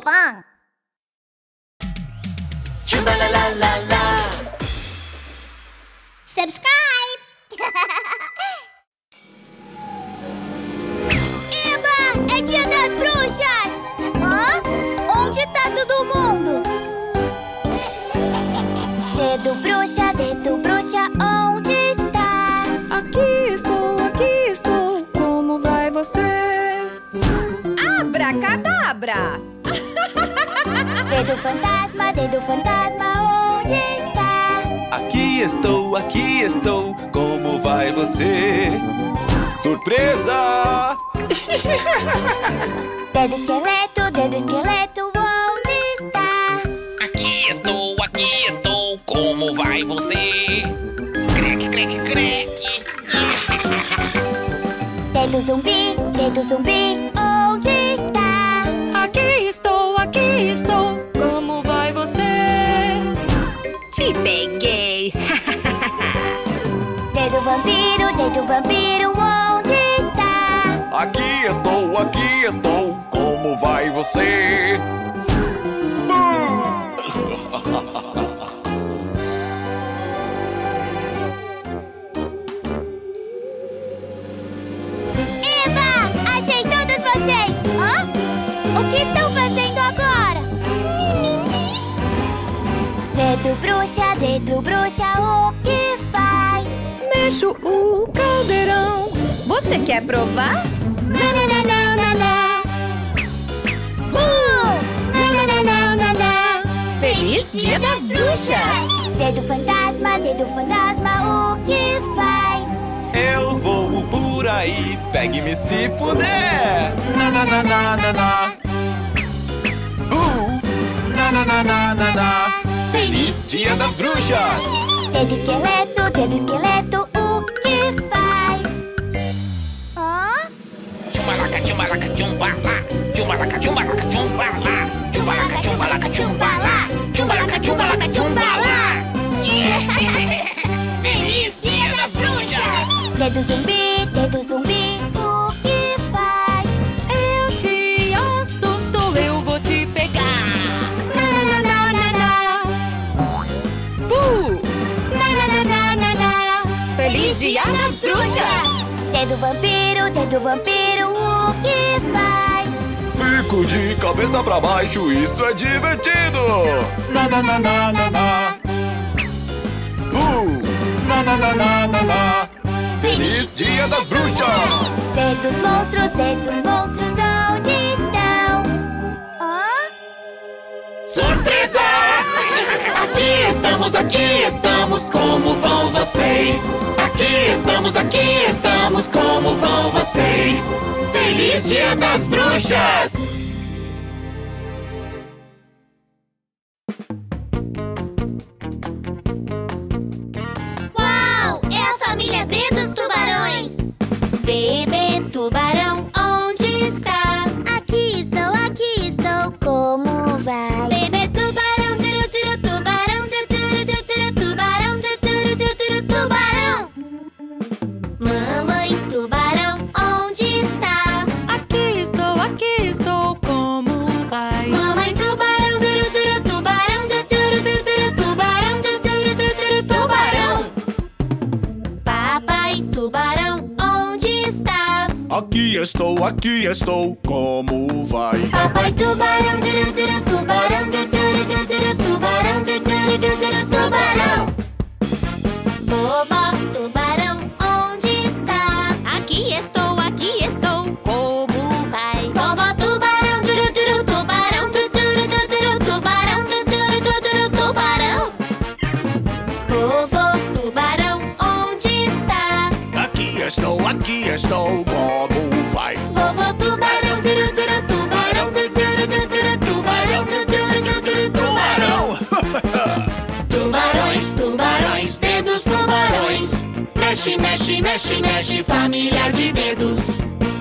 Tubão. Tchumbalalala. Subscribe. Eba, é dia das bruxas. Hã? Onde tá todo mundo? Dedo bruxa, onde está? Aqui estou, como vai você? Abracadabra! Dedo fantasma, onde está? Aqui estou, como vai você? Surpresa! Dedo esqueleto, onde está? Aqui estou, como vai você? Creque, creque, creque. Dedo zumbi, onde está? Aqui estou, como vai você? Te peguei! Dedo vampiro, onde está? Aqui estou, como vai você? Eba! Achei todos vocês! Hã? O que estão fazendo agora? Dedo bruxa, o que faz? Mexo o caldeirão. Você quer provar? Nananana. Nananana. Feliz Dia das Bruxas! Dedo fantasma, o que faz? Eu vou por aí, pegue-me se puder. Na na na na na na. Na na na na na na. Feliz Dia das Bruxas! Dedo esqueleto, o que faz? Hã? Tchumbalaca, tchumbalaca, tchumbala. Tchumbalaca, tchumbalaca, tchumbala. Tchumbalaca, tchumbalaca, tchumbala. Tchumbalaca, tchumbalaca, tchumbala. Feliz Dia das Bruxas! Dedo zumbi, o que faz? Eu te assusto, eu vou te pegar! Nananana. Feliz Dia das Bruxas! Dedo vampiro, o que faz? Fico de cabeça pra baixo, isso é divertido! Na na na na na na. Na na na na na na. Feliz Dia das Bruxas! Dedos monstros, onde estão? Hã? Surpresa! Aqui estamos, como vão vocês? Aqui estamos, como vão vocês? Feliz Dia das Bruxas! Uau! É a família D dos tubarões! Bebê tubarão, onde está? Aqui estou, como vai? Bebê tubarão, tiro, tubarão, tiro, tubarão, tiro, tubarão! Mamãe tubarão, onde está? Aqui estou, como vai? Mamãe tubarão, tiro, tubarão, tiro, tubarão, tiro, tubarão! Papai tubarão, onde está? Aqui estou, como vai? Papai tubarão, tiro, tubarão, tiro, tubarão, tiro, tubarão! Vovó tubarão, onde está? Aqui estou, como vai? Vovó tubarão, tiro, tubarão, tiro, tubarão, tiro, tubarão! Vovô tubarão, onde está? Aqui estou, como vai? Vovô tubarão, tiro, tubarão, tiro, tubarão, tiro, tubarão! Tubarões, dedos tubarões. Mexe, família de dedos.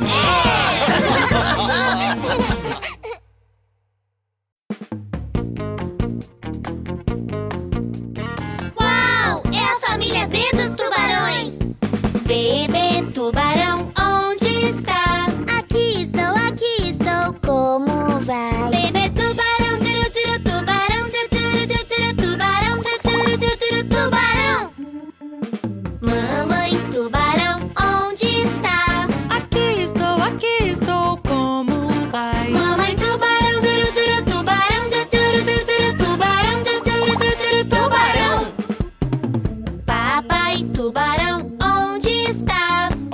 Uau! É a família D dos tubarões. Bebê tubarão, onde está? Aqui estou, como vai? Bebê tubarão.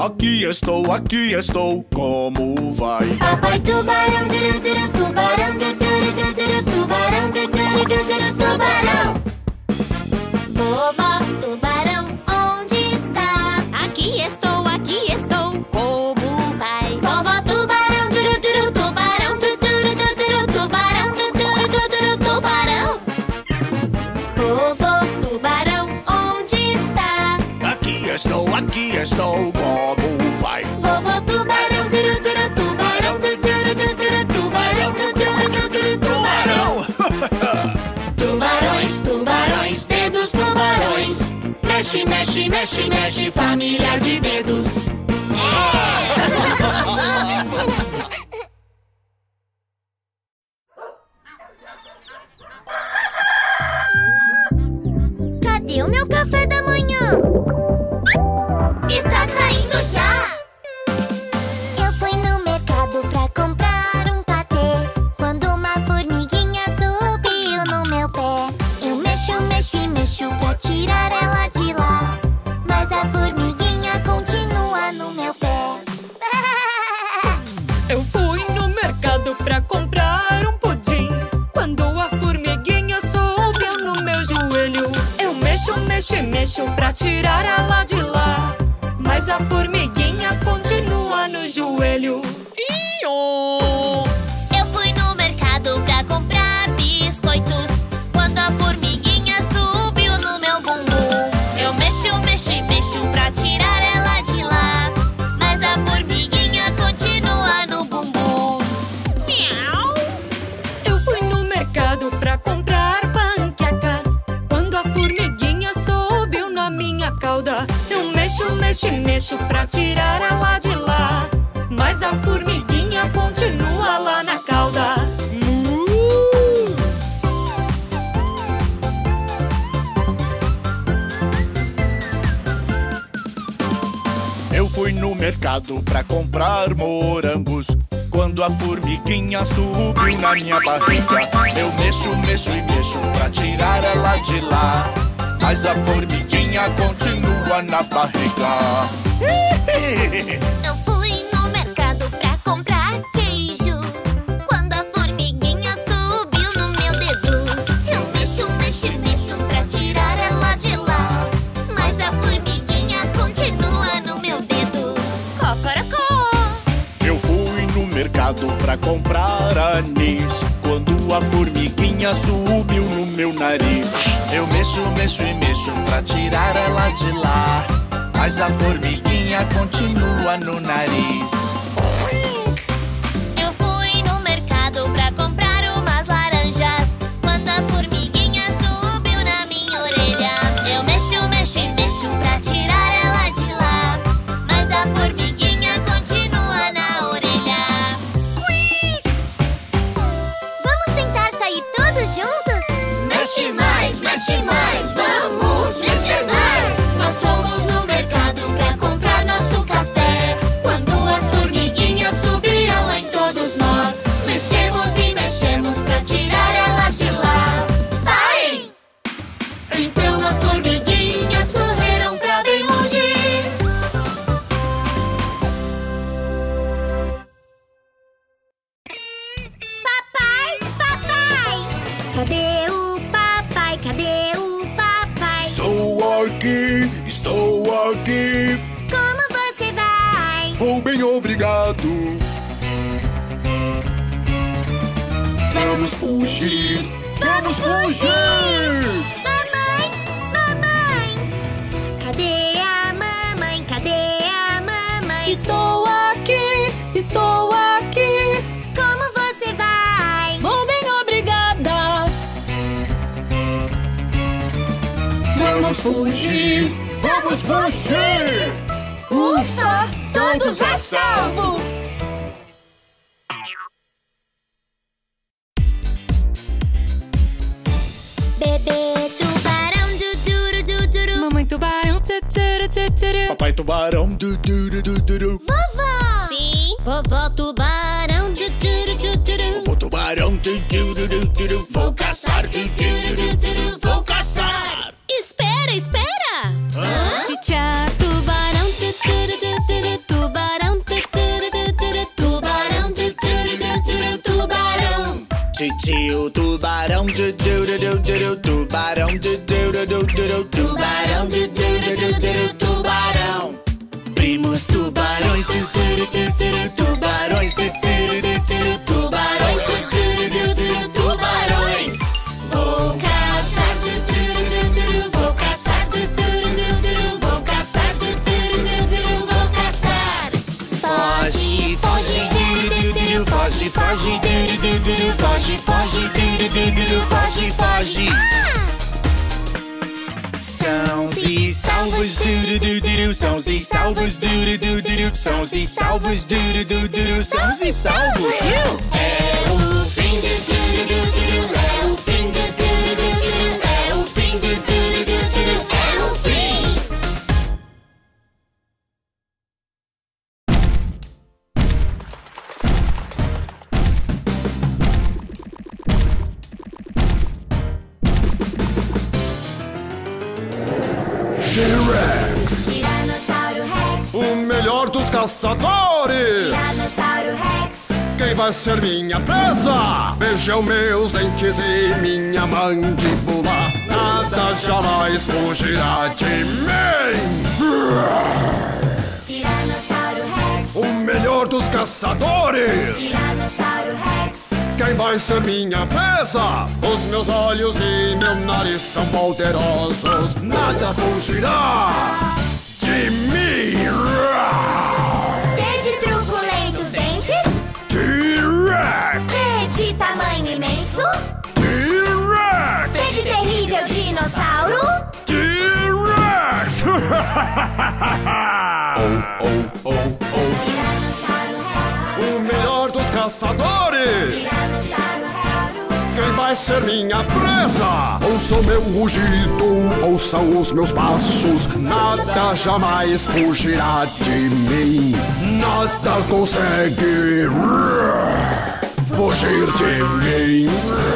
aqui estou, como vai? Papai tubarão, turu, turu, tubarão, tuturu, tuturu, tubarão, tuturu, tuturu, tubarão. Vovó tubarão, onde está? Aqui estou, como vai? Vovó tubarão, turu, turu, tubarão, tuturu, tuturu, tubarão, tuturu, tuturu, tubarão. Vovô tubarão, onde está? Aqui estou, como vai? Vovô tubarão, turu, turu, tubarão, tuturu, tuturu, tubarão, tuturu, tuturu, tubarão. Tubarões, tubarões, dedos tubarões. Mexe, mexe, mexe, mexe, família de dedos. Cadê o meu café da manhã? Está saindo já! Eu fui no mercado pra comprar um patê, quando uma formiguinha subiu no meu pé. Eu mexo, mexo e mexo pra tirar ela de lá, mas a formiguinha continua no meu pé. Eu fui no mercado pra comprar um pudim, quando a formiguinha subiu no meu joelho. Eu mexo, mexo e mexo pra tirar ela de lá, mas a formiguinha continua no joelho. Eu fui no mercado pra comprar biscoitos, quando a formiguinha subiu no meu bumbum. Eu mexo, mexo e mexo pra tirar ela de lá, mas a formiguinha continua no bumbum. Miau! Eu fui no mercado pra comprar panquecas, quando a formiguinha subiu na minha cauda. Eu mexo, mexo e mexo pra tirar ela de lá, mas a formiguinha continua lá na cauda. Eu fui no mercado pra comprar morangos, quando a formiguinha subiu na minha barriga. Eu mexo, mexo e mexo pra tirar ela de lá, mas a formiguinha continua na barriga. Eu fui no mercado pra comprar queijo, quando a formiguinha subiu no meu dedo. Eu mexo, mexo e mexo pra tirar ela de lá, mas a formiguinha continua no meu dedo. Cocorocó! Eu fui no mercado pra comprar anis, quando a formiguinha subiu no meu nariz. Eu mexo, mexo e mexo pra tirar ela de lá, mas a formiguinha continua no nariz. Eu fui no mercado pra comprar umas laranjas, quando a formiguinha subiu na minha orelha. Eu mexo, mexo e mexo pra tirar ela de lá, mas a formiguinha continua na orelha. Squeak! Vamos tentar sair todos juntos? Mexe mais, vamos mexer mais. Nós fomos no mercado pra comprar nosso café, quando as formiguinhas subiram em todos nós. Mexemos e mexemos pra tirar elas de lá. Parem! Então as formiguinhas correram pra bem longe. Papai, papai! Cadê o papai? Cadê o papai? Estou aqui, Como você vai? vou bem, obrigado. Vamos fugir, vamos fugir! Mamãe, mamãe! Cadê a mamãe? Cadê a mamãe? Estou aqui, estou aqui, Como você vai? vou bem, obrigada. Vamos fugir, vamos fugir! Ufa! Todos a salvo! Bebê tubarão, tuturu, tuturu. Mamãe tubarão, tuturu, tuturu. Papai tubarão, du-du-du-du-du. Vovó! Sim, vovó tubarão, tuturu, tuturu. Vovô tubarão, du-du-du-du-du. Vou caçar, du-du-du-du-du. Vou caçar! Espera, espera! Tchá tubarão, tuturu, tuturu. Titio tubarão, tubarão, tubarão, tubarão. Primos tubarões, tubarões, tubarões, tubarões. Vou caçar, vou caçar, vou caçar, vou caçar. Foge, foge, foge, foge, foge, foge, foge, foge. Sãos e salvos, sãos e salvos, sãos e salvos, sãos e salvos. É o fim de tudo, é o fim de tudo, é o fim de tudo, é o fim. T-Rex, Tiranossauro Rex, o melhor dos caçadores. Tiranossauro Rex. Quem vai ser minha presa? Vejam meus dentes e minha mandíbula. Nada jamais fugirá de mim. Tiranossauro Rex, O melhor dos caçadores. Tiranossauro Rex. Quem vai ser minha presa? Os meus olhos e meu nariz são poderosos. Nada fugirá de mim. T de truculentos dentes, T-Rex! T de tamanho imenso, T-Rex! T de terrível dinossauro. T-Rex! Oh, oh, oh, oh. Tiranossauro Rex, O melhor dos caçadores. Tiranossauro Rex. Quem vai ser minha presa? Ouçam meu rugido, ouçam os meus passos. Nada jamais fugirá de mim. Nada consegue fugir de mim.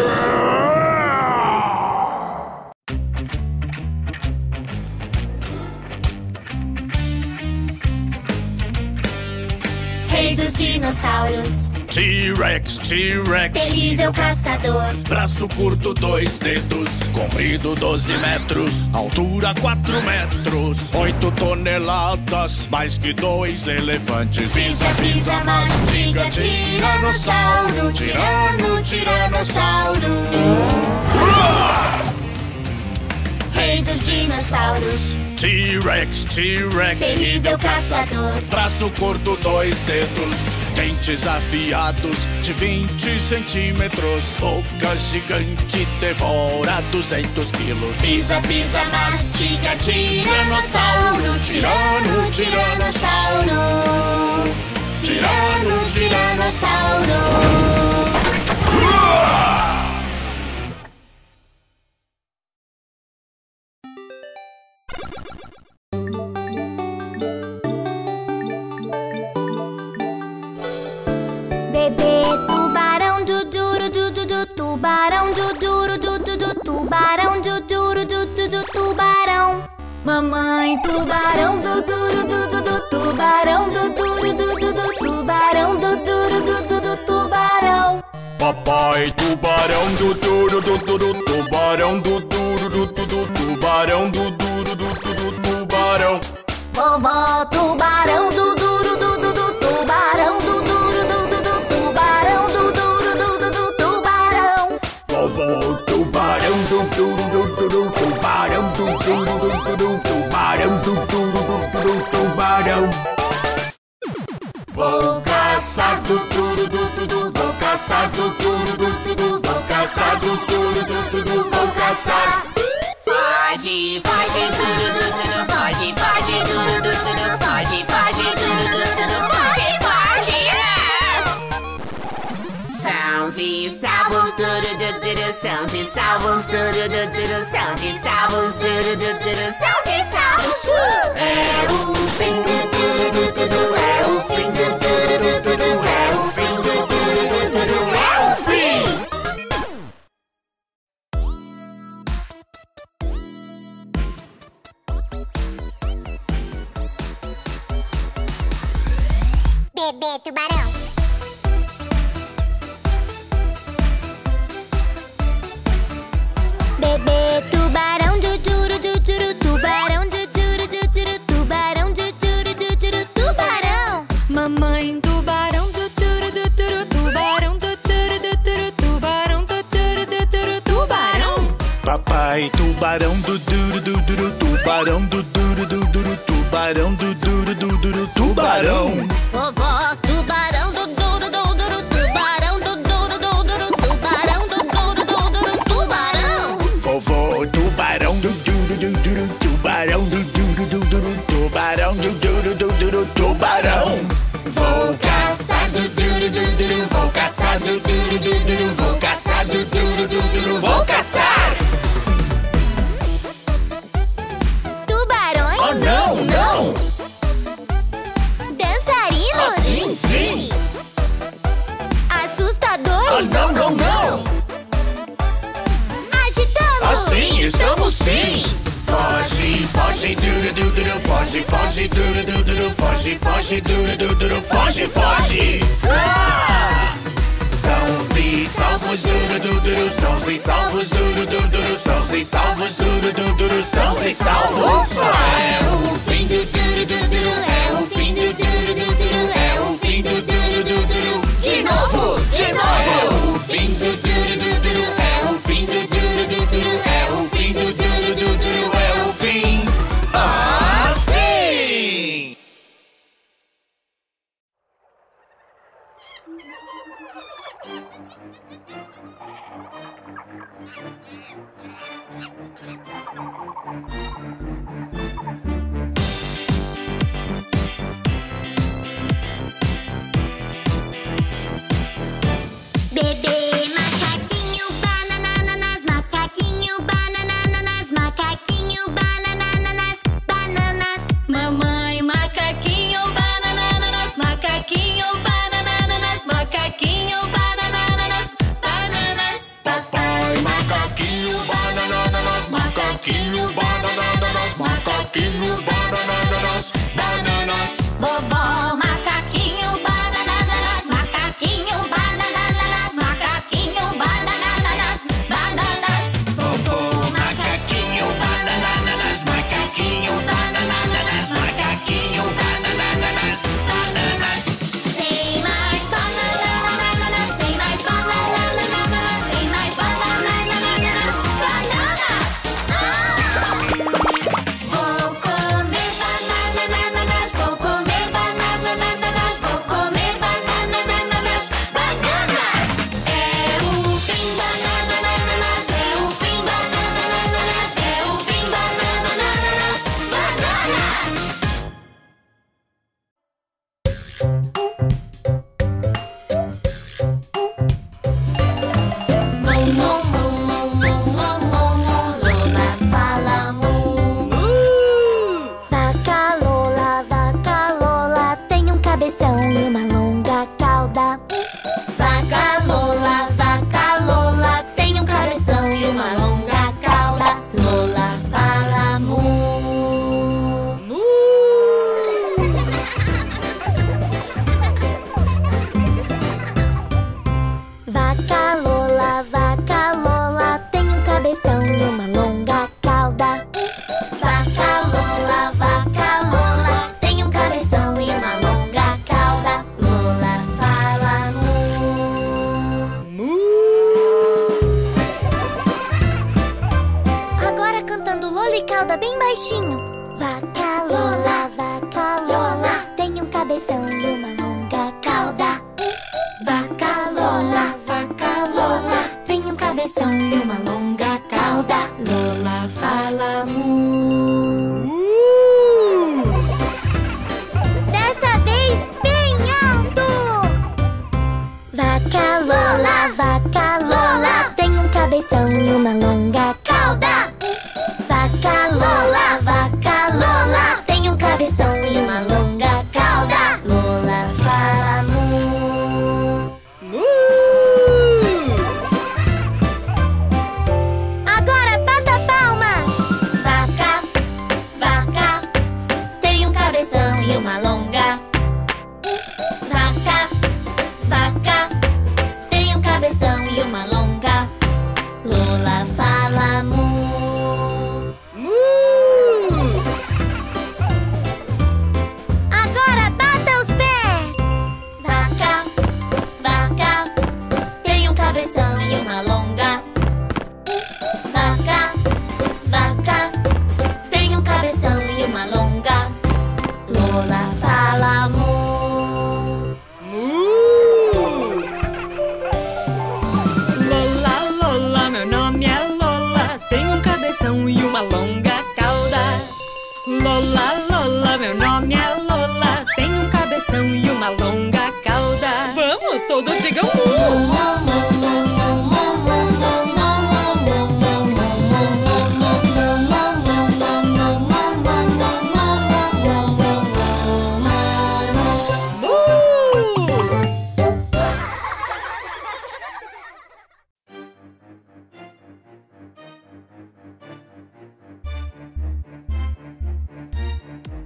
Rei dos dinossauros, T-Rex, T-Rex. terrível caçador. Braço curto, 2 dedos. Comprido, 12 metros. Altura, 4 metros. 8 toneladas. Mais que 2 elefantes. Pisa, pisa, mastiga, tiranossauro. Tirano, tiranossauro. Rei dos dinossauros, T-Rex, T-Rex. terrível caçador. Braço curto, 2 dedos. Dentes afiados de 20 centímetros. Boca gigante, devora 200 quilos. Pisa, pisa, mastiga, tiranossauro. Tirano, tiranossauro. Tirano, tiranossauro. Bebê tubarão do duro do tubarão do duro do tubarão do duro do tubarão. Mamãe tubarão do duro do tubarão do duro do tubarão do duro do tubarão. Papai tubarão do duro do tubarão do duro do tubarão do duro do tubarão. Vovó tubarão do duro do tubarão do duro do tubarão do duro do tubarão. Vovô tubarão do duro do tubarão do duro do tubarão do duro do tubarão. Vou caçar do duro do vou caçar do duro do vou caçar do duro do vou caçar. Foge, foge, duro, foge, foge, duro, foge, foge, duro, foge, foge. Sãos e salvos, sãos e salvos, sãos e salvos, sãos e salvos. É o fim do tudo, é o fim do tudo, é o fim do tudo, é o fim. Bebê tubarão. Papai tubarão do duro do duro, tubarão do duro do duro, tubarão do duro do duro, tubarão. Vovó tubarão do duro do duro, tubarão do duro do duro, tubarão do duro do duro, tubarão. Vovô tubarão do duro do duro, tubarão do duro do duro, tubarão do duro do duro, tubarão. Vou caçar do duro do duro, vou caçar do duro do duro, vou caçar do duro do duro, vou caçar. Tubarões? Oh, não, não! Dançarinos? Oh, sim, sim! Assustadores? Oh, não, não, não! Agitamos? Assim estamos sim! Foge, foge, duro, duro, duro, foge, foge, duro, duro, duro, foge, foge, duro, duro, duro, foge, foge! Ah! Sãos e salvos, duro, duro, duro, sãos e salvos, duro, duro, duro, sãos e salvos, duro, duro, duro, sãos e salvos! É o fim do duro, duro, duro, é o fim do duro, duro, duro, é o fim do duro, duro, duro. De novo, de novo! É o fim do duro, duro, duro, é o fim do duro, duro, duro, é o fim do duro, duro, duro, é o fim. Ah, sim! Bebê macaquinho, banananas, macaquinho, banananas, macaquinho, banananas, bananas. Mamãe macaquinho, banananas, macaquinho, banananas, macaquinho, bananas, bananas. Papai macaquinho, banananas, macaquinho, banananas, macaquinho, banananas, bananas. Vovó macaquinho, banananas, macaquinho, banananas, macaquinho, bananas, bananas. Vovô macaquinho, banananas, macaquinho, banananas, macaquinho, banananas, bananas. Sem mais bananas, sem mais bananas, sem mais bananas, bananas. Vou comer bananas, vou comer bananas, vou comer bananas, bananas. É o fim bananas, é o fim bananas, é o fim bananas, bananas. Lola fala mu. Vaca Lola tem um cabeção e uma longa cauda. Vaca Lola tem um cabeção e uma longa cauda. Lola fala mu. Vaca Lola tem um cabeção e uma longa cauda. Vaca Lola tem um cabeção e uma longa cauda. Lola fala mu. Agora cantando Lola e cauda bem baixinho. Vaca Lola tem um cabeção e uma longa cauda. Vaca Lola tem um cabeção e uma longa cauda. Lola fala mu. Dessa vez bem alto. Vaca Lola tem um cabeção e uma longa cauda. Vaca Lola tem um cabeção e uma longa cauda. Lola fala mu. Agora bata palmas. Vaca tem um cabeção e uma longa. Vaca tem um cabeção e uma longa. Lola fala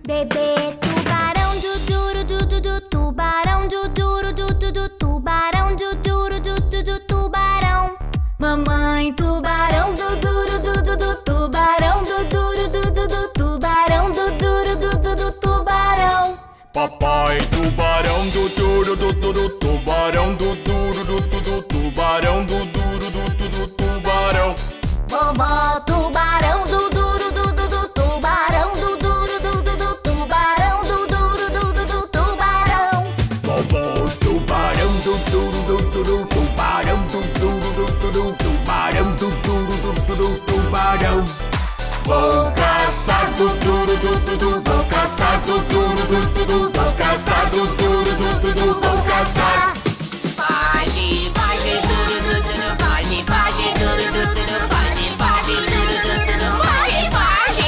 Bebê tubarão, du-duru-du-du-du, tubarão, du-duru-du-du-du, tubarão, du-duru-du-du-du, tubarão. Mamãe tubarão, du-duru-du-du-du, tubarão, du-duru-du-du-du, tubarão, du-duru-du-du-du, tubarão. Papai tubarão, du-duru-du-du-du, tubarão, du-duru-du-du-du, tubarão, du-duru-du-du-du, tubarão. Vovó tubarão, du-duru-du-du-du, tubarão, du-duru-du-du-du, tubarão, du-duru-du-du-du, tubarão. Vovó tubarão, du-duru-du-du-du, tubarão, du-duru-du-du-du, tubarão, du-duru-du-du-du, tubarão. Vou caçar, du-duru-du-du-du, vou caçar, du-duru-du-du-du, vou caçar, du-duru-du-du-du, vou caçar. Foge, foge, duru-du-du-du, foge, foge, duru-du-du-du, foge, foge, duru-du-du-du, foge, foge,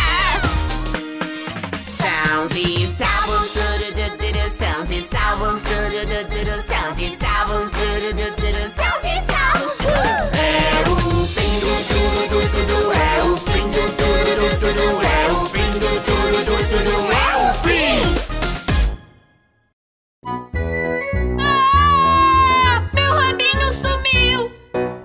Sãos e salvos, duru-du-du-du, sãos e salvos, duru-du-du-du, sãos e salvos, duru-du-du-du, sãos e salvos. É o fim do duru-du-du-du, é o fim do duru-du-du-du, é o fim do duru-du-du-du, é o fim. Meu rabinho sumiu.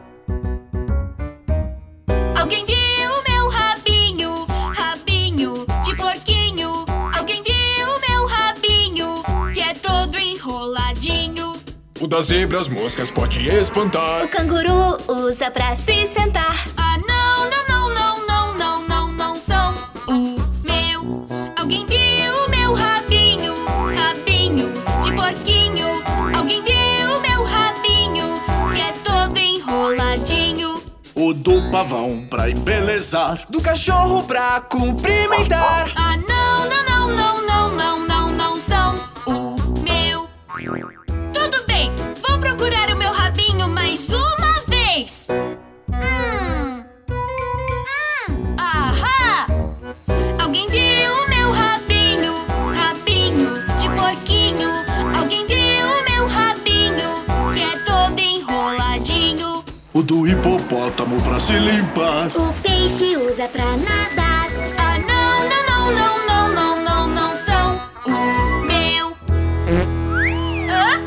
Alguém viu meu rabinho? Rabinho de porquinho. Alguém viu meu rabinho? Que é todo enroladinho. O das zebras moscas pode espantar. O canguru usa pra se sentar. Ah, não, não, não, não, não, não, não, não são o meu. Alguém viu meu rabinho? Rabinho de porquinho. Alguém viu meu rabinho? Que é todo enroladinho. O do pavão pra embelezar, Do cachorro pra cumprimentar. Ah, não, não, não, não, não, não, não, não são o meu. Tudo bem, vou procurar o meu rabinho mais uma vez. Ahá! Alguém viu meu rabinho? Rabinho de porquinho. Alguém viu meu rabinho? Que é todo enroladinho. o do hipopótamo pra se limpar. O peixe usa pra nadar. Ah, não, não, não, não, não, não, não, não são o meu. Hã?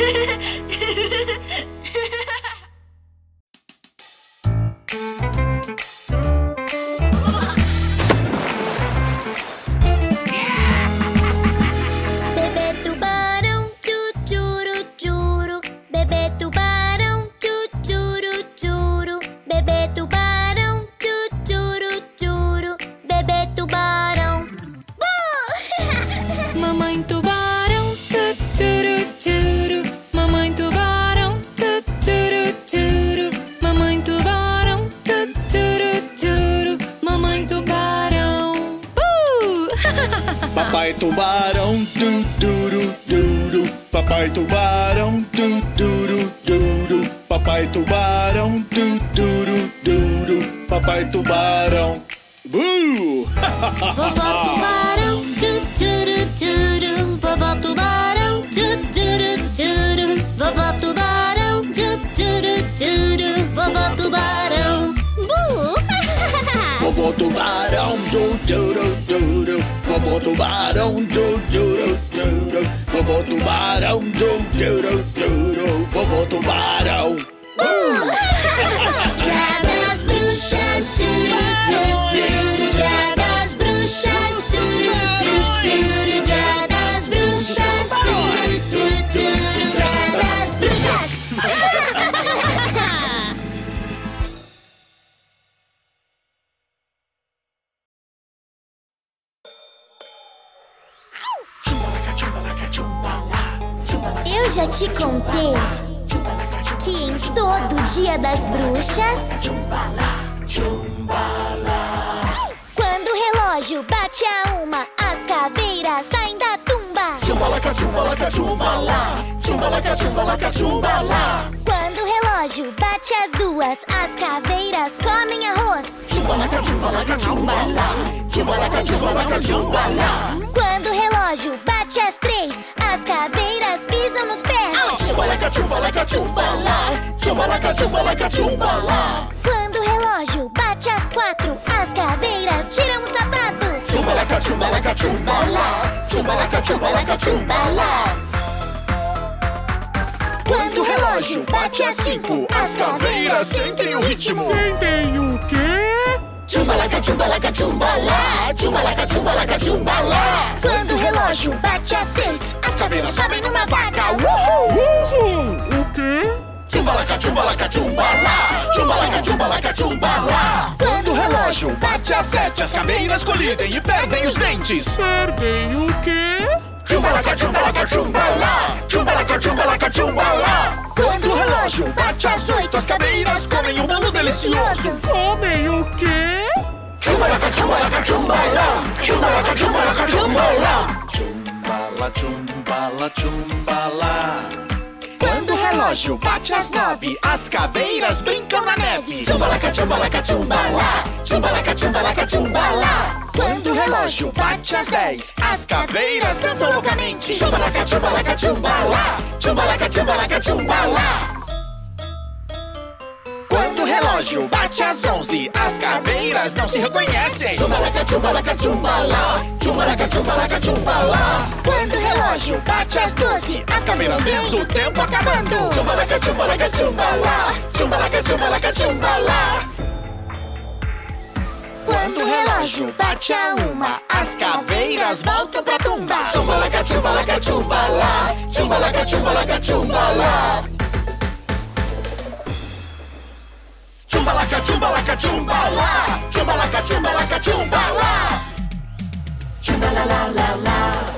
Bebê tubarão, tchu-churu-churu. Bebê tubarão, tchu-churu-churu. Bebê tubarão, tchu-churu-churu. Bebê tubarão. Mamãe tubarão, tchu-churu-churu. Mamãe tubarão, tchu-churu-churu. Mamãe tubarão, tchu-churu-churu. Mamãe tubarão. Papai tubarão, du-duru-duru. Papai tubarão, du-duru-duru. Papai tubarão, du-duru-duru. Papai tubarão. Vovó tubarão, tchu-churu-churu. Vovó tubarão, tchu-churu-churu. Vovó tubarão, tchu-churu-churu. Vovó tubarão. Vovô tubarão, du-duru-duru. Vovô tubarão, du-duru-duru. Vovô tubarão, du-duru-duru. Vovô tubarão. Dia das bruxas, turu-tu-tu. Dia das bruxas, turu-tu-tu. Dia das bruxas, turu-tu-tu. Dia das bruxas. Eu já te contei que em todo dia das bruxas, quando o relógio bate a uma, as caveiras saem da tumba. Chumbalaca, chumbalaca, chumbalá. Chumbalaca, chumbalaca, chumbalá. Quando o relógio bate às duas, as caveiras comem arroz. Chumbalaca, chumbalaca, chumbalá. Chumbalaca, chumbalaca, chumbalá. Quando o relógio bate às três, as caveiras pisam nos pés. Chumbalaca, chumbalaca, chumbalá. Chumbalaca, chumbalaca, chumbalá. Quando o relógio bate às quatro, as caveiras tiram os sapatos. Chumbalaca, chumbalaca, chumbalá. Chumbalaca, chumbalaca, chumbalá. Quando o relógio bate às 5, as caveiras sentem o ritmo. Sentem o quê? Chumbalaca, chumbalaca, chumbalá. Chumbalaca, chumbalaca, chumbalá. Quando o relógio bate às 6, as caveiras sobem numa vaca. Uhul! O quê? Chumbalaca, chumbalaca, chumbalá. Chumbalaca, chumbalaca, chumbalá. Quando o relógio bate às 7, as caveiras colidem e perdem os dentes. Perdem o quê? Chumbalaca, chumbalaca, chumbalá. Chumbalaca, chumbalaca, chumbalá. Quando o relógio bate às 8, as caveiras comem um bolo delicioso. Comem o quê? Chumbalaca, chumbalaca, chumbalá. Chumbalaca, chumbalaca, chumbalá. Chumbala, chumbala, chumbala. Quando o relógio bate às 9, as caveiras brincam na neve. Chumbalaca, chumbalaca, chumbalá. Chumbalaca, chumbalaca, chumbalá. Quando o relógio bate às 10, as caveiras dançam loucamente. Chumbalaca, chumbalaca, chumbalá. Chumbalaca, chumbalaca, chumbalá. Quando o relógio bate às 11, as caveiras não se reconhecem. Chumbalaca, chumbalaca, chumbalá. Chumbalaca, chumbalaca, chumbalá. Quando o relógio bate às 12, as caveiras vendo o tempo acabando. Chumbalaca, chumbalaca, chumbalá. Chumbalaca, chumbalaca, chumbalá. Quando o relógio bate a 1, as caveiras voltam pra tumba. Chumbalaca, chumbalaca, chumbalá. Chumbalaca, chumbalaca, chumbalá. Chumbalaca, chumbalaca, chumbalá. Chumbalaca, chumbalaca, chumbalá. Chumbalalala.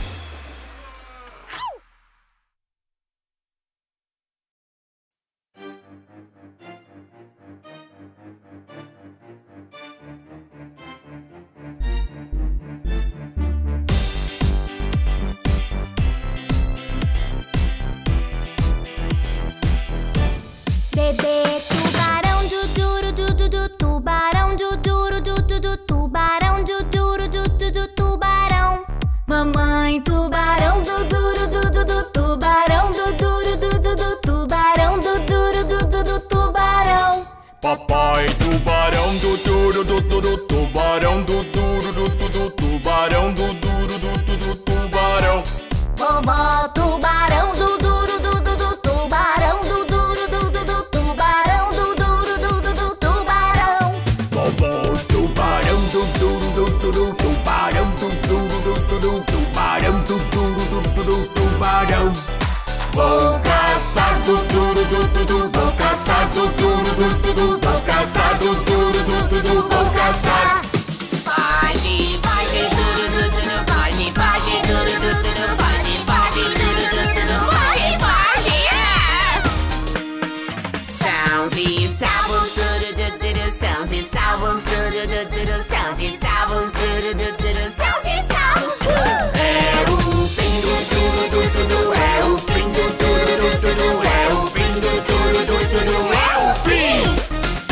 Bebê tubarão du duro du du du, tubarão du duro du du du, tubarão du duro du du du, tubarão. Mamãe tubarão do duro du du du, tubarão do duro du du du, tubarão do duro du du du, tubarão. Papai tubarão do duro do tudo, tubarão do duro do tudo, tubarão do duro do tudo, tubarão. Vovó tubarão do duro du du du, tubarão do duro du du du, tubarão do duro du du du, tubarão. Vovó tubarão do duro do tudo, tubarão do duro do tudo, tubarão do duro do tudo, tubarão. Vou caçar do duro do tudo, vou caçar do duro do tudo, vou caçar do duro do tudo, vou caçar. Foge, foge, duro du duro, foge, foge, duro du duro, foge, foge, duro du duro, foge, foge. Sãos e salvos, duro, duro, duro, sãos e salvos, duro, duro, duro, sãos e salvos, duro, duro, duro, sãos e salvos. É o fim do duro do tudo, é o fim do duro do tudo, é o fim do duro do tudo, é o fim.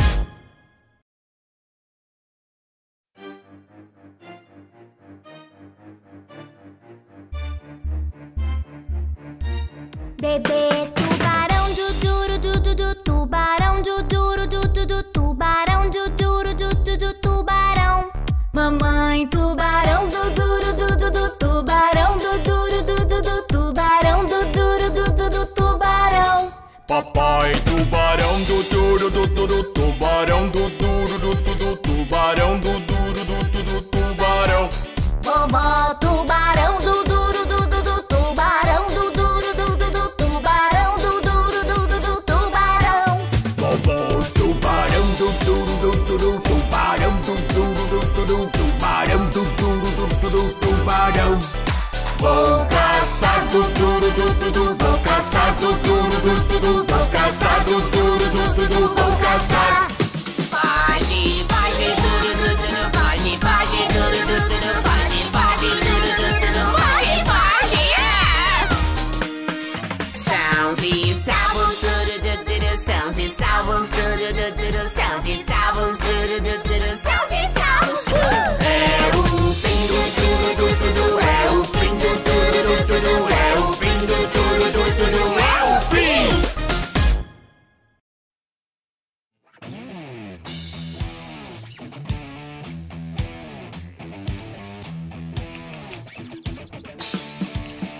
Bebê tubarão du duro du du du, tubarão du duro du du du, tubarão du duro du du du, tubarão. Mamãe tubarão do duro du du du, tubarão do duro du du du, tubarão do duro du du du, tubarão. Papai tubarão do duro do tudo, tubarão do duro do tudo, tubarão do duro do tudo, tubarão. Vovó tubarão do duro du du du, tubarão do duro du du du, tubarão do duro du du du, tubarão. Vovó tubarão do duro do tudo, tubarão do duro do tudo, tubarão do duro do tudo, tubarão. Vou caçar do duro do tudo, vou caçar do duro do tudo, vou caçar do duro do tudo, vou caçar. Foge, foge, duro, duro, duro, foge, foge, duro, duro, duro, foge, foge, duro, duro, duro, foge, foge. Sãos e salvos, duro, duro, duro, sãos e salvos, duro, duro, duro, sãos e salvos, duro, duro, duro, sãos e salvos. É o fim do duro do tudo, é o fim do duro do tudo, é o fim do duro do tudo, é o fim.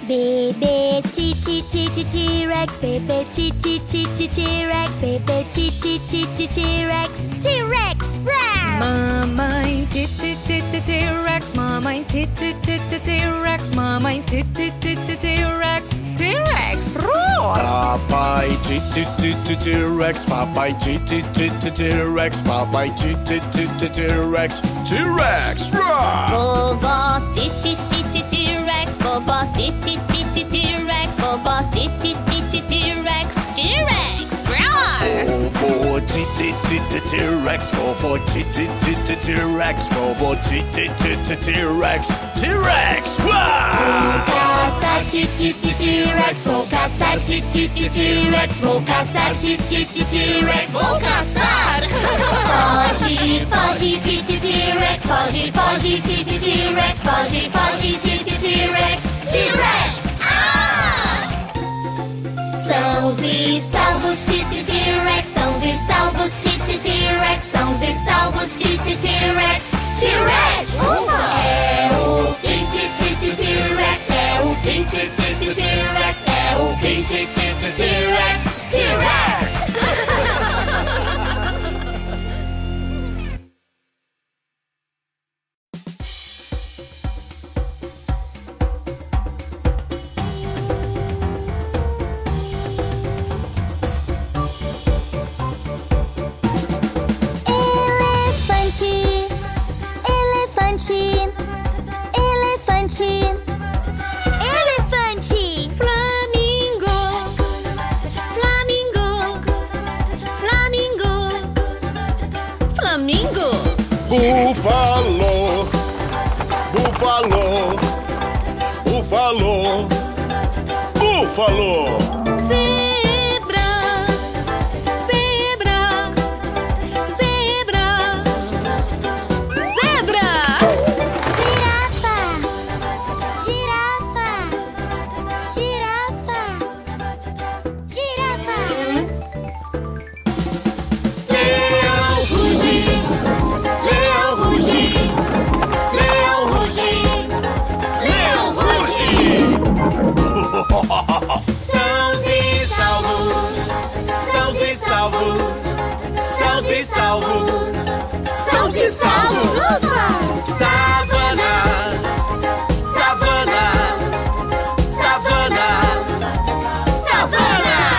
Bebê T-T-T-T-T-Rex, bebê T-T-T-T-T-Rex, bebê T-T-T-T-T-Rex, T-Rex, rar! Mamãe T-T-T-T-T-Rex, mamãe T-T-T-T-T-Rex, mamãe T-T-T-T-T-Rex, T-Rex, roar! Papai T-T-T-T-T-Rex, papai T-T-T-T-T-Rex, papai T-T-T-T-T-Rex, T-Rex, roar! Vovó T-T-T-T-T-Rex, vovó T-T-T-T-T-Rex, vovó T-T-T-T-T-Rex, T-Rex, roar! Vovô T-T-T-T-Rex, vovô T-T-T-T-Rex, vovô T-T-T-T-Rex, T-Rex, roar! Caçar T-T-T-T-Rex, vou caçar T-T-T-T-Rex, vou caçar T-T-T-T-Rex, vou caçar! Foge, foge T-T-T-Rex, foge, foge T-T-T-Rex, foge, foge T-T-T-Rex, T-Rex! Sãos e salvos T-T-T-Rex, sãos e salvos T-T-T-Rex, sãos e salvos T-T-T-Rex, T-Rex, ufa! É o fim T-T-T-T-Rex, é o fim T-T-T-T-Rex, é o fim T-T-T-T-Rex, T-Rex! Elefante, elefante, elefante. Flamingo, flamingo, flamingo, flamingo. Búfalo, búfalo, búfalo, búfalo. Zebra, zebra, zebra, zebra. Girafa, girafa, girafa, girafa. Leão ruge, leão ruge, leão ruge, leão ruge. Sãos e salvos, sãos e salvos, sãos e salvos, sãos e salvos. Ufa! Savana, savana, savana, savana.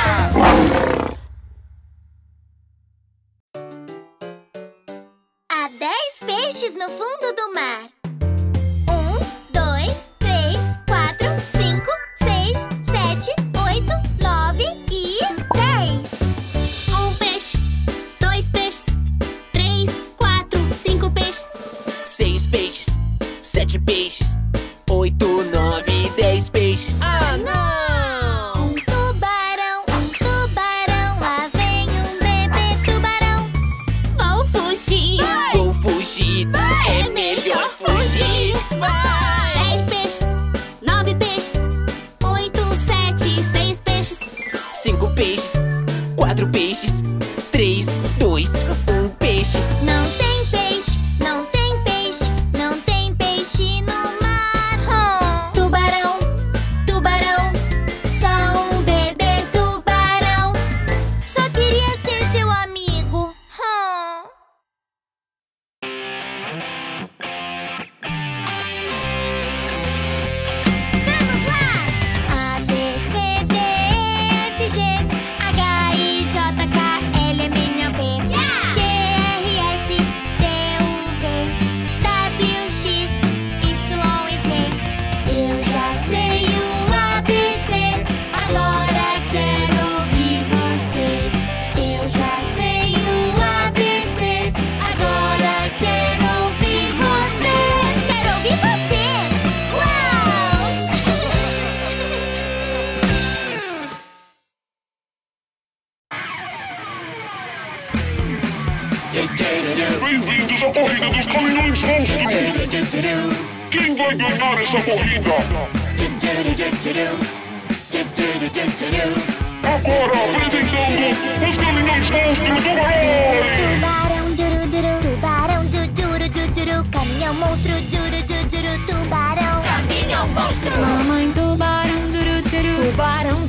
Há 10 peixes no fundo do mar. 1, 2, 3, 4, 5, 6, 7, 8, 9 e 10. Um peixe, 2 peixes, 3, 4, 5 peixes. 6 peixes, 7 peixes, 8, 9, 10 peixes. Ah, não! Um tubarão, lá vem um bebê tubarão. Vou fugir. Vou fugir, é melhor fugir. Vai! 10 peixes, 9 peixes, 8, 7, 6 peixes. 5 peixes, 4 peixes, 3, 2, 1 peixe. Não tem peixe, não tem peixe, não tem peixe no mar. Tubarão, tubarão, só um bebê tubarão. Só queria ser seu amigo. Vamos lá! A, B, C, D, F, G, H, I, J, K, L, M, N, O, P, Q, R, S, T, U, V, W, X, Y e Z. Eu já sei o ABC, agora quero ouvir você. Eu já sei o ABC, agora quero ouvir você. Quero ouvir você! Uau! Bem-vindos à corrida dos caminhões monstros! Quem vai ganhar essa corrida? Agora apresentando os caminhões monstros do herói! Tubarão, duru, duru, tubarão, duru, duru, duru, caminhão monstro, duru, duru, duru, tubarão. Caminhão monstro! Mamãe tubarão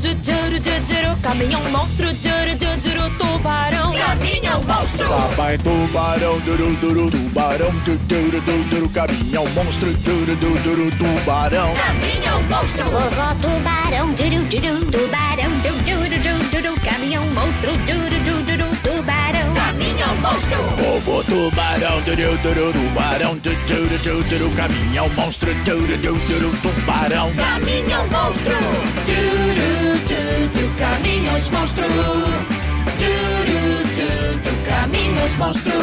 Caminhão monstro, tubarão. Caminhão monstro. Lá vai tubarão, duru duru, tubarão, duru duru duru, caminhão monstro, duru duru, tubarão. Caminhão monstro. Vovó tubarão, duru duru, tubarão, duru, caminhão monstro, duru, tubarão. Caminhão monstro. Vovô tubarão, duru duru, tubarão, duru duru, caminhão monstro, duru duru, tubarão. Caminhão monstro. Caminhões monstro. Caminhões monstro.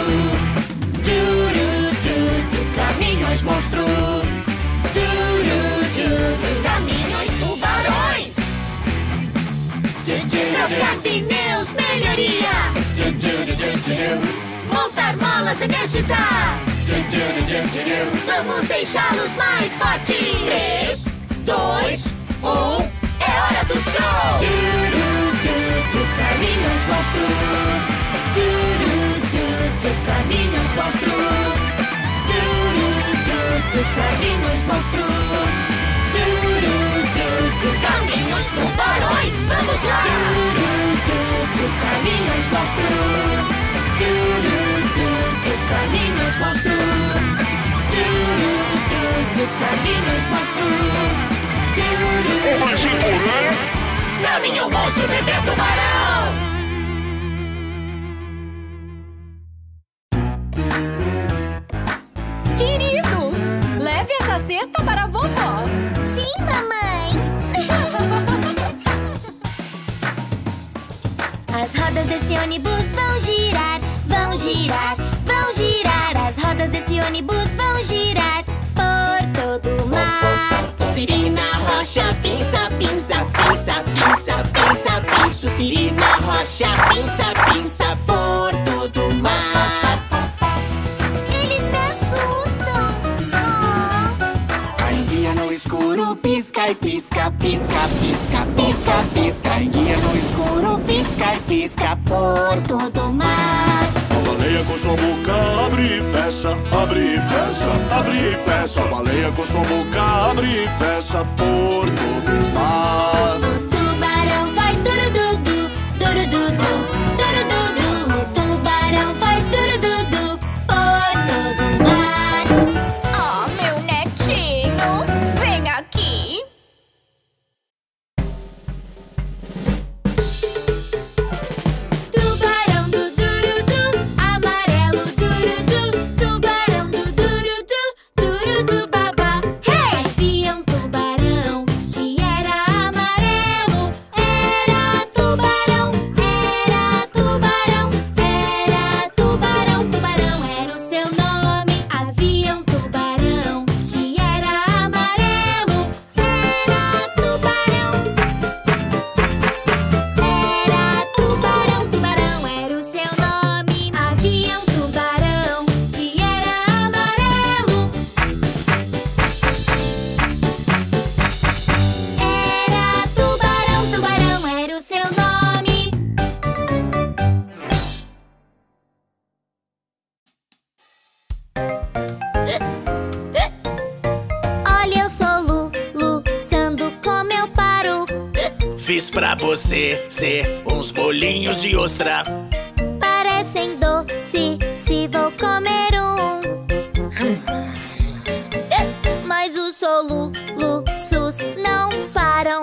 Caminhões monstro. Caminhões tubarões. Trocar pneus, melhoria. Montar molas, energizar. Vamos deixá-los mais fortes. 3, 2, 1. É hora do show! Caminhões monstro. Caminhões monstro. Caminhões monstro. Caminhões tubarões, vamos lá! Caminhões monstro. Caminhões monstro. Caminhões monstro. Caminhão monstro, bebê tubarão! Querido, leve essa cesta para a vovó. Sim, mamãe. As rodas desse ônibus vão girar, vão girar, vão girar. As rodas desse ônibus vão girar por todo o mar. Siri na rocha, pinça, pinça, pinça, pinça, pinça, pinça. Siri na rocha, pinça, pinça por todo o mar. Eles me assustam. Oh. A enguia no escuro pisca e pisca, pisca, pisca, pisca, pisca. A enguia no escuro pisca e pisca por todo o mar. A baleia com sua boca abre e fecha, abre e fecha, abre e fecha. A baleia com sua boca abre e fecha por todo o mar. O tubarão faz durududu, durududu, durududu. O tubarão faz durududu por todo o mar. Ah, meu netinho, vem aqui. Tubarão do durudu, amarelo durudu. Tubarão do durudu, durudu babá. Hey! Havia um tubarão que era amarelo. Era tubarão, era tubarão, era tubarão. Tubarão era o seu nome. Havia um tubarão que era amarelo. Era tubarão. Era tubarão, tubarão era o seu nome. Havia um tubarão que era amarelo. Era tubarão, tubarão era o seu nome. Olha, eu sou Lulu, sando como eu paro. Fiz pra você ser uns bolinhos de ostra. Parecem doce, se vou comer um. Mas os soluços não param.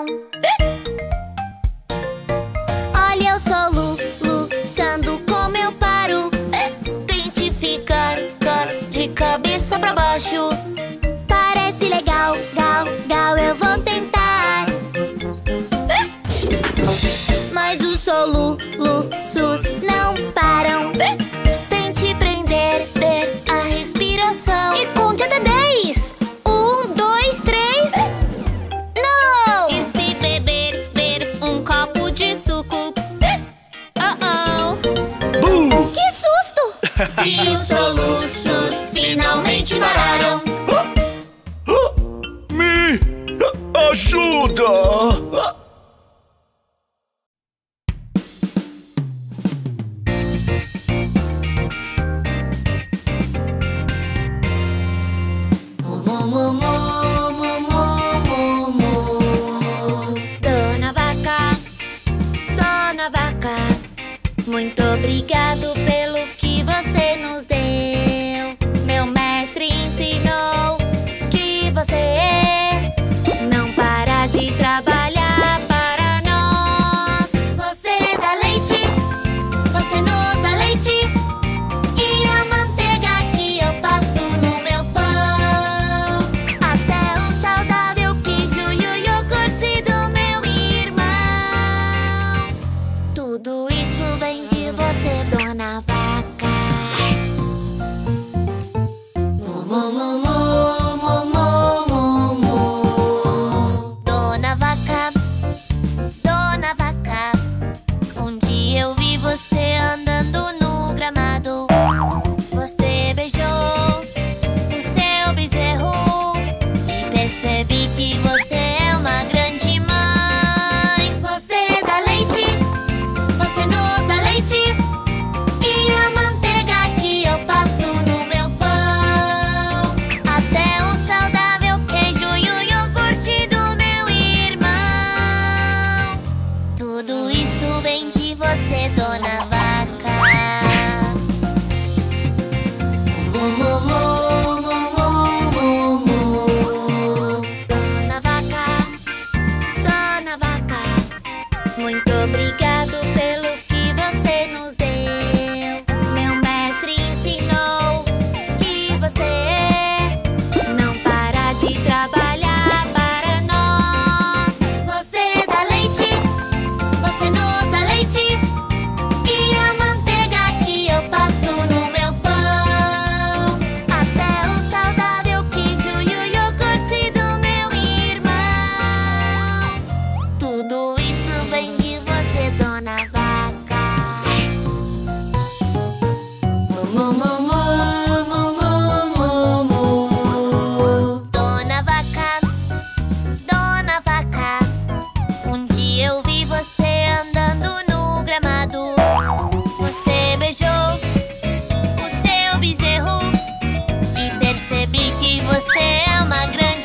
Olha, eu sou Lulu, sando como eu paro. Tente ficar de cabeça pra baixo. Parece legal, gal, eu vou tentar. Mas os soluços não param. Tente prender a respiração. E conte até 10. 1, 2, 3. Não! E se beber um copo de suco? Oh. Que susto! E os soluços finalmente pararam. Me ajuda! Dona Vaca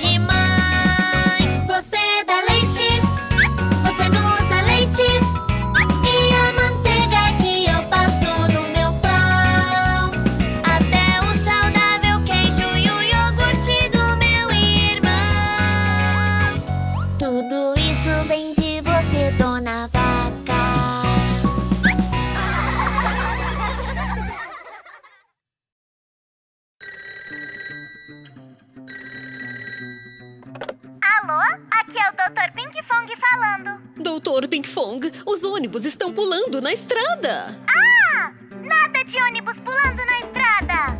de mãe. Você dá leite, você nos dá leite. E a manteiga que eu passo no meu pão. Até o saudável queijo e o iogurte do meu irmão. Tudo isso vem de você, dona vaca. Alô? Aqui é o Dr. Pink Fong falando. Doutor Pink Fong, os ônibus estão pulando na estrada. Ah! Nada de ônibus pulando na estrada.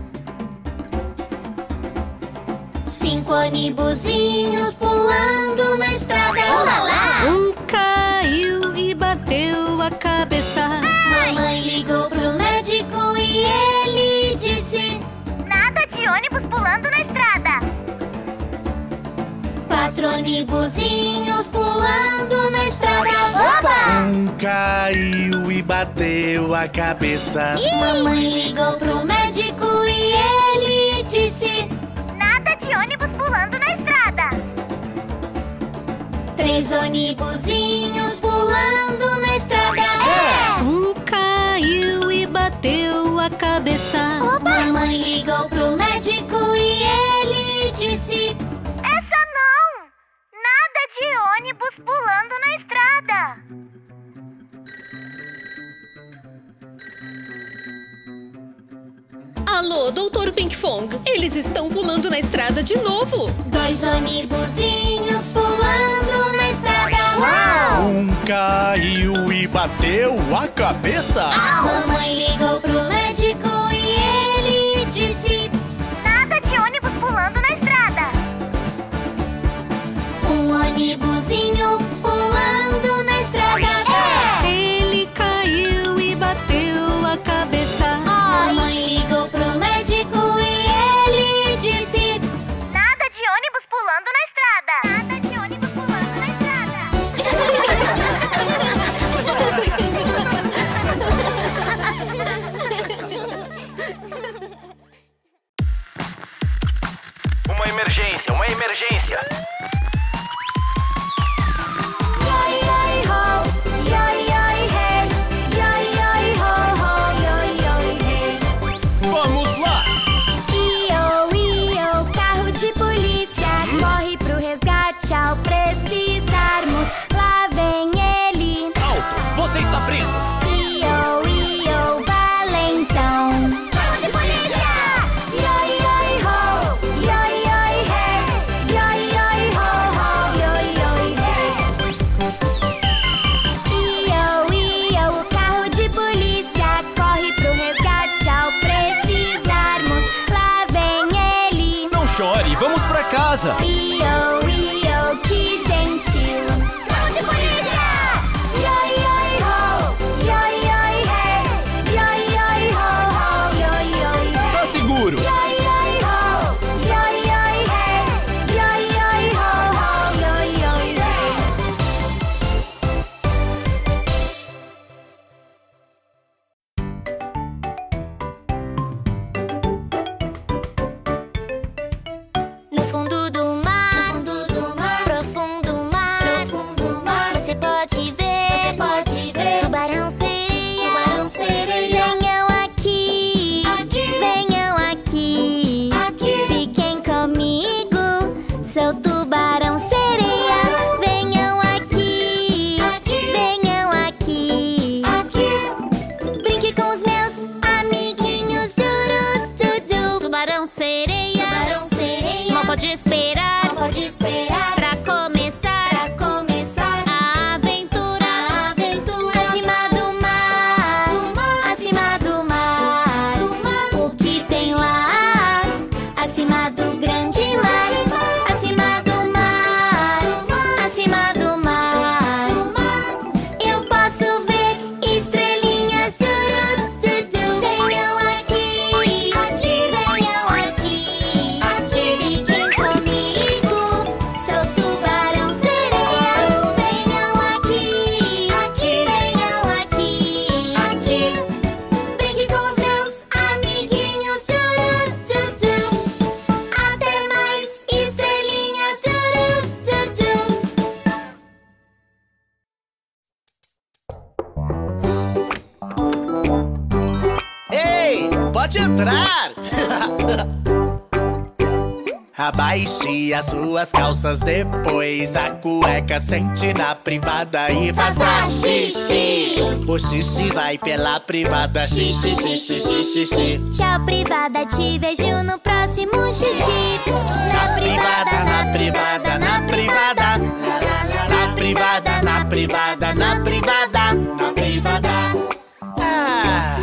5 ônibusinhos pulando na estrada. Olá! Um caiu e bateu a cabeça. Mamãe ligou pro médico e ele disse: Nada de ônibus pulando na estrada. 4 ônibusinhos pulando na estrada. Opa! Um caiu e bateu a cabeça. Mamãe ligou pro médico e ele disse: Nada de ônibus pulando na estrada. 3 ônibusinhos pulando na estrada. Um caiu e bateu a cabeça. Mamãe ligou pro médico e ele disse: Essa não! Nada de ônibus pulando na estrada. Alô, Doutor Pink Fong, eles estão pulando na estrada de novo. 2 ônibusinhos pulando na estrada. Uau! Um caiu e bateu a cabeça. Mamãe ligou pro médico e ele disse: Nada de ônibus pulando na estrada. 1 ônibusinho pulando na estrada. Ele caiu e bateu a cabeça. Mamãe ligou pro médico e ele disse: Nada de ônibus pulando na estrada. Nada de ônibus pulando na estrada. Uma emergência, uma emergência. Vamos lá! Iô, carro de polícia, corre pro resgate ao precisarmos. Lá vem ele. Alto, você está preso. Iô, valentão. Carro de polícia! Ho, hey. Ho, hey. Iô, carro de polícia, corre pro resgate ao precisarmos. Lá vem ele. Não chore, vamos pra casa. Iô, que gentil. Carro de polícia! Ho, hey. Ho, Tá seguro. No fundo do mar pode entrar! Abaixe as suas calças, depois a cueca, sente na privada e faça xixi. O xixi vai pela privada, xixi, xixi, xixi, xixi. Tchau, privada, te vejo no próximo xixi. Na privada, Na privada, na privada. Na privada, na privada, na privada. Na privada. Ah.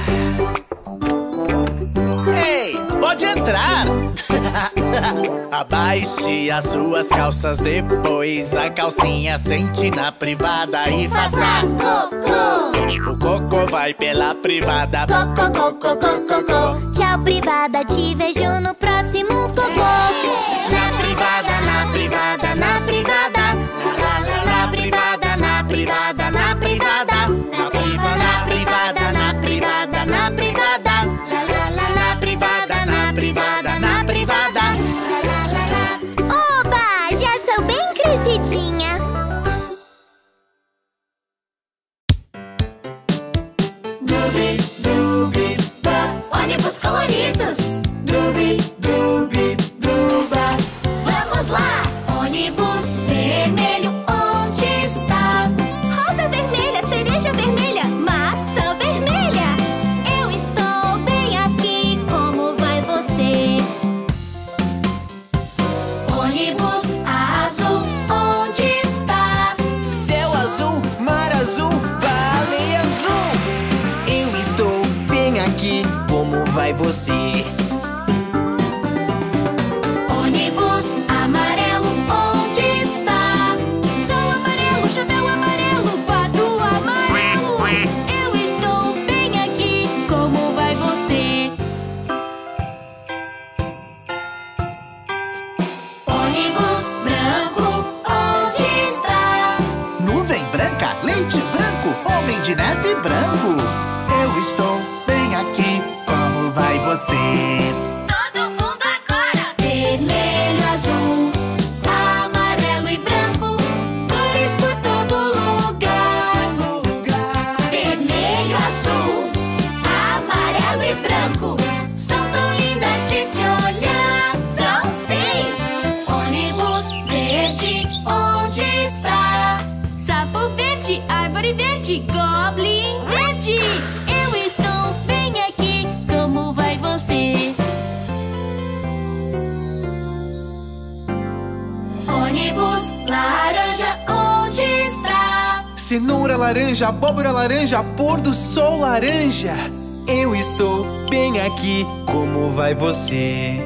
Ei, pode entrar! Abaixe as suas calças, depois a calcinha, sente na privada e faça cocô. O cocô vai pela privada. Cocô, cocô, cocô, cocô. Tchau, privada, te vejo no próximo cocô. Na privada, na privada, na privada. Na privada, na privada, na privada. Na privada, na privada, na privada, na privada. Na privada, na privada, na privada. Oba, já sou bem crescidinha. Dubi, dubi, ba. Ônibus coloridos. Dubi, dubi, duba. Vamos lá! Ônibus vermelho, onde está? Rosa vermelha, cereja vermelha, maçã vermelha. Eu estou bem aqui, como vai você? Ônibus azul, onde está? Céu azul, mar azul, baleia azul. Eu estou bem aqui, como vai você? Ônibus amarelo, onde está? Sol amarelo, chapéu amarelo, pato amarelo. Eu estou bem aqui, como vai você? Ônibus branco, onde está? Nuvem branca, leite branco, homem de neve branco. Eu estou bem aqui, como vai você? Todo mundo agora! Vermelho, azul, amarelo e branco, cores por todo lugar. Vermelho, azul, amarelo e branco, são tão lindas de se olhar. São sim! Ônibus verde, onde está? Sapo verde, árvore verde, goblin verde. Eu estou bem aqui, como vai você? Ônibus laranja, onde está? Cenoura laranja, abóbora laranja, pôr do sol laranja. Eu estou bem aqui, como vai você?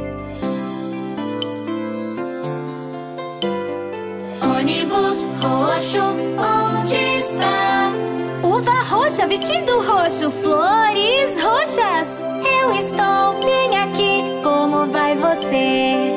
Ônibus roxo, onde está? Uva roxa, vestido roxo, flores roxas. Eu estou bem aqui, como vai você?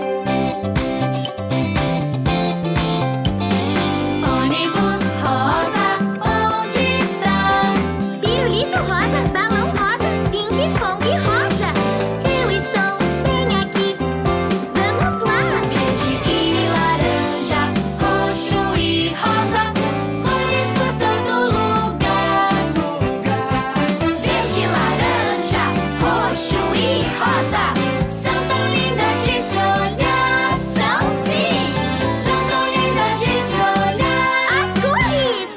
Ônibus rosa, onde está? Pirulito rosa, balão rosa, ping pong rosa. Eu estou bem aqui. Vamos lá. Verde e laranja, roxo e rosa, cores por todo lugar. Verde, laranja, roxo e rosa, são tão lindas de se olhar. São sim, são tão lindas de se olhar. As cores.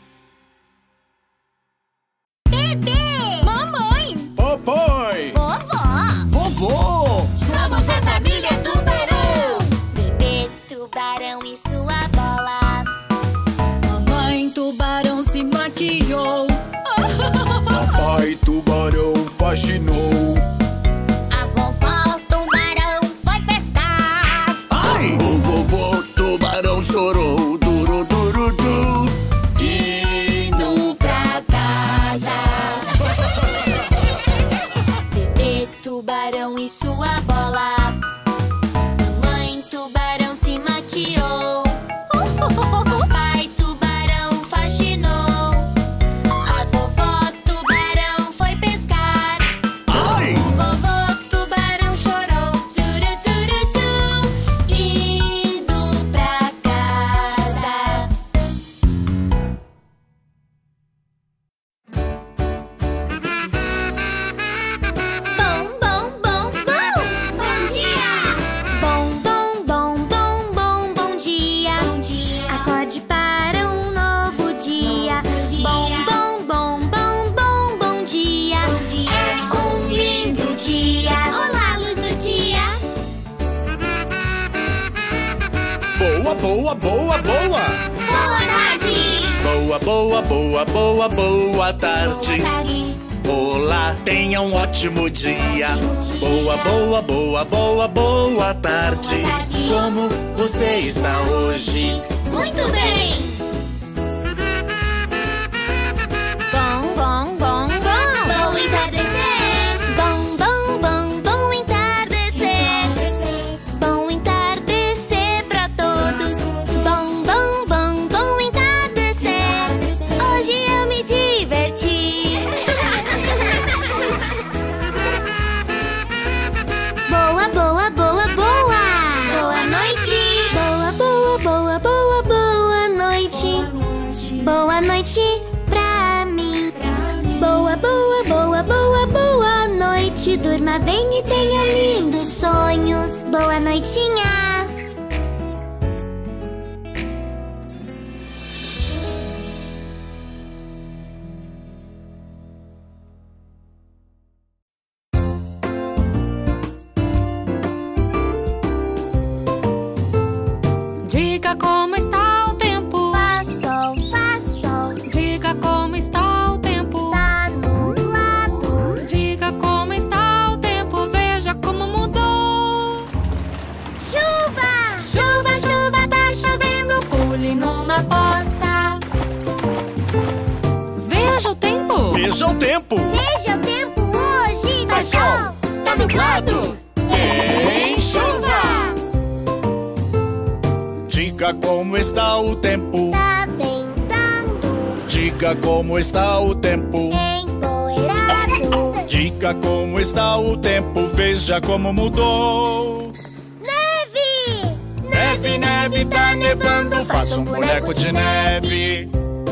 Bebê. Mamãe! Papai! Vovó. Vovô! Somos a família Tubarão. Bebê tubarão e sua bola. Mamãe tubarão se maquiou. Papai tubarão faxinou. A vovó tubarão foi pescar. Ai! O vovô tubarão chorou. Duro, duro, duro. Indo pra casa. Bebê tubarão e sua bola. Mamãe tubarão se maquiou. Papai tubarão faxinou. A vovó tubarão foi pescar. Ai! O vovô tubarão chorou. Turu, turu, tu. Indo pra casa. Bom, bom boa, boa, boa, boa. Boa tarde! Boa, boa, boa, boa, boa tarde. Olá, tenha um ótimo dia. Boa, boa, boa, boa, boa tarde. Como você está hoje? Muito bem! Bom, bom, bom, bom! Bom entardecer! Bom, bom, bom, bom entardecer! Bom entardecer pra todos! Bom, bom, bom, bom entardecer! Hoje eu me diverti! Boa, boa, boa, boa! Boa noite! Boa, boa, boa, boa, boa noite! Boa noite pra mim! Boa, boa, boa, boa, boa noite! Durma bem e tenha lindos sonhos! Boa noitinha! Diga como está o tempo. Faz sol, faz sol. Diga como está o tempo. Tá nublado. Diga como está o tempo. Veja como mudou. Chuva! Chuva, chuva, tá chovendo. Pule numa poça. Veja o tempo. Veja o tempo. Veja o tempo hoje. Tá sol, tá nublado. Tem chuva. Diga como está o tempo. Tá ventando. Diga como está o tempo. Empoeirado. Diga como está o tempo. Veja como mudou. Neve! Neve, neve, tá nevando. Faça um boneco de neve.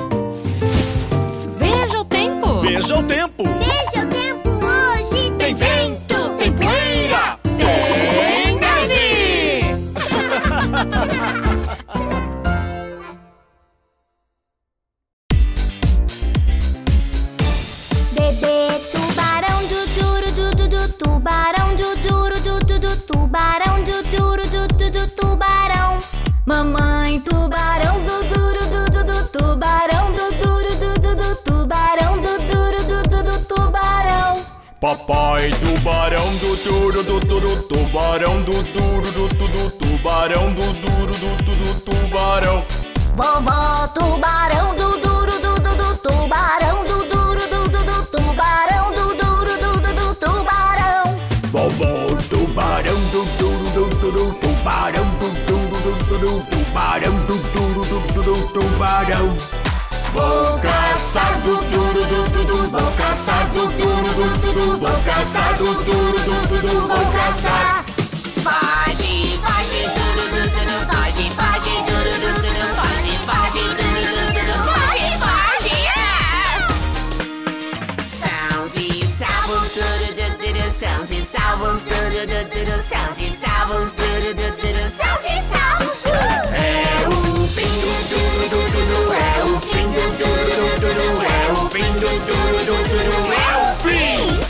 Veja o tempo. Veja o tempo. Veja o tempo hoje. Tem vento, tem poeira. Tem neve. Bebê tubarão du duro du du du tubarão du duro du du du tubarão du duro du du du tubarão. Mamãe tubarão du duro du du du tubarão du duro du du du tubarão du duro du du du tubarão. Papai tubarão do duro do tudo, tubarão do duro do tudo, tubarão do duro do tudo, tubarão. Vovó tubarão du duro du du du tubarão du duro du du du tubarão du duro du du du tubarão. Vovó tubarão do duro do tudo, tubarão do duro do tudo, tubarão do duro do tudo, tubarão. Vou caçar do duro do tudo, vou caçar do duro do tudo, vou caçar do duro do tudo, vou caçar. Foge, foge, duro, duro, duro, foge, foge, duro, duro, duro, foge, foge, duro, duro, duro, foge, foge, Sãos e salvos, duro, duro, duro, sãos e salvos, duro, duro, duro, sãos e salvos, duro, duro, duro, sãos e salvos. É o fim do duro do tudo, é o fim do duro do tudo, é o fim do duro do tudo, é o fim.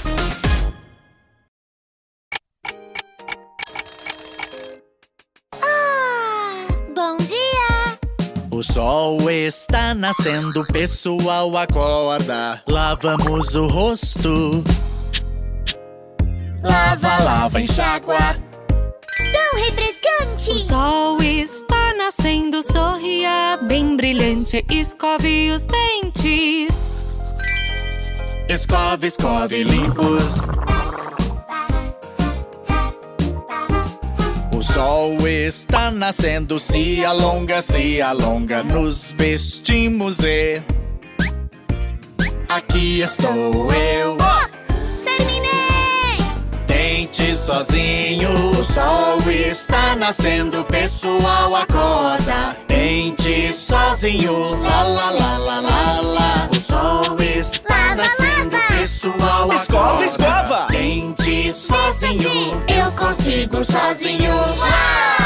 Bom dia! O sol está nascendo, pessoal acorda. Lavamos o rosto. Lava, lava, enxágua. Tão refrescante! O sol está nascendo, sorria bem brilhante. Escove os dentes. Escove, escove, limpos. O sol está nascendo, se alonga, nos vestimos e aqui estou eu. Terminei! Tente sozinho, o sol está nascendo, pessoal acorda. Tente sozinho, lá lá lá lá lá lá. O sol está nascendo, pessoal acorda. Escova, escova! Tente sozinho, eu consigo sozinho. Uau!